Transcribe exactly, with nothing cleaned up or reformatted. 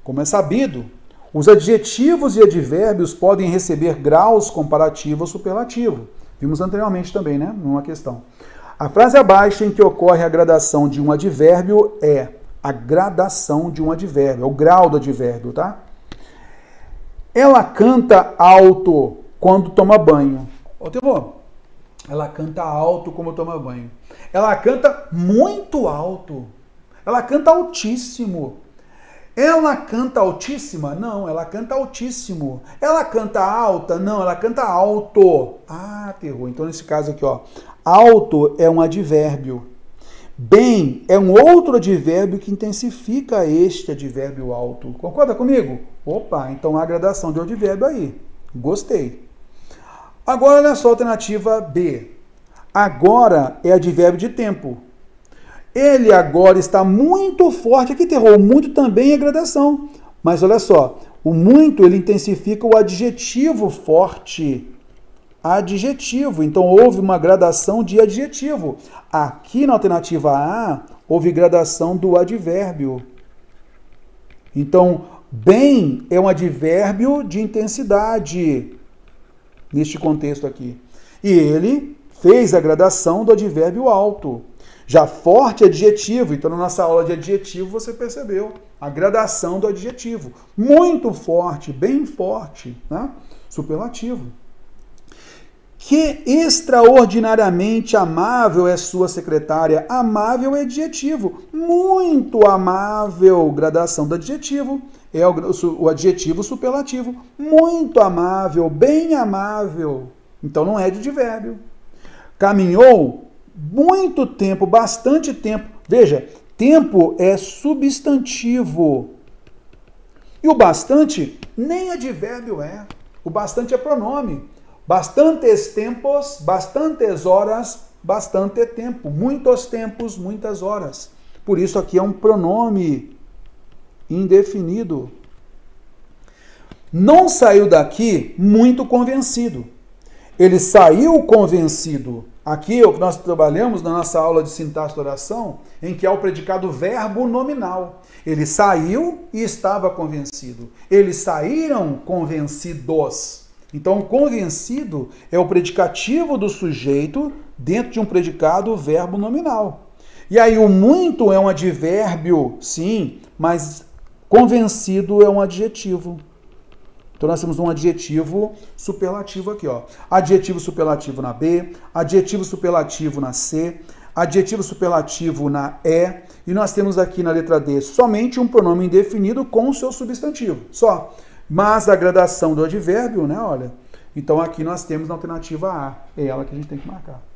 Como é sabido, os adjetivos e advérbios podem receber graus comparativo ou superlativo. Vimos anteriormente também, né? Numa questão. A frase abaixo em que ocorre a gradação de um advérbio é a gradação de um advérbio, é o grau do advérbio, tá? Ela canta alto quando toma banho. Ô, Tevô, ela canta alto quando toma banho. Ela canta muito alto. Ela canta altíssimo. Ela canta altíssima? Não, ela canta altíssimo. Ela canta alta? Não, ela canta alto. Ah, terror. Então, nesse caso aqui, ó, alto é um advérbio. Bem é um outro advérbio que intensifica este advérbio alto. Concorda comigo? Opa, então há gradação de advérbio aí. Gostei. Agora, olha só a alternativa B. Agora é advérbio de tempo. Ele agora está muito forte. Aqui, terror, muito também é gradação. Mas olha só, o muito ele intensifica o adjetivo forte. Adjetivo. Então, houve uma gradação de adjetivo. Aqui na alternativa A, houve gradação do advérbio. Então, bem é um advérbio de intensidade, neste contexto aqui. E ele fez a gradação do advérbio alto. Já forte adjetivo, então na nossa aula de adjetivo você percebeu a gradação do adjetivo. Muito forte, bem forte, né? Superlativo. Que extraordinariamente amável é sua secretária. Amável é adjetivo. Muito amável, gradação do adjetivo. É o, o adjetivo superlativo. Muito amável, bem amável. Então não é de advérbio. Caminhou muito tempo, bastante tempo. Veja, tempo é substantivo. E o bastante nem advérbio é. O bastante é pronome. Bastantes tempos, bastantes horas, bastante tempo. Muitos tempos, muitas horas. Por isso aqui é um pronome indefinido. Não saiu daqui muito convencido. Ele saiu convencido. Aqui é o que nós trabalhamos na nossa aula de sintaxe da oração, em que há o predicado verbo nominal. Ele saiu e estava convencido. Eles saíram convencidos. Então, convencido é o predicativo do sujeito dentro de um predicado verbo nominal. E aí o muito é um advérbio, sim, mas convencido é um adjetivo. Então nós temos um adjetivo superlativo aqui, ó. Adjetivo superlativo na B, adjetivo superlativo na C, adjetivo superlativo na E, e nós temos aqui na letra D somente um pronome indefinido com o seu substantivo, só. Mas a gradação do advérbio, né, olha. Então aqui nós temos na alternativa A, é ela que a gente tem que marcar.